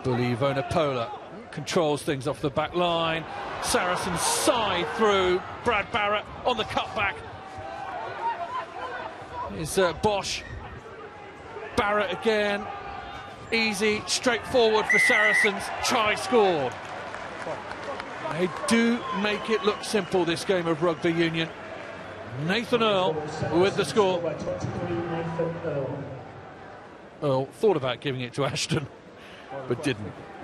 Bully Vonapola controls things off the back line. Saracens side through. Brad Barrett on the cutback. Here's Bosch. Barrett again. Easy, straightforward for Saracens. Try scored. They do make it look simple, this game of rugby union. Nathan Earl with the score. Earl thought about giving it to Ashton, but didn't.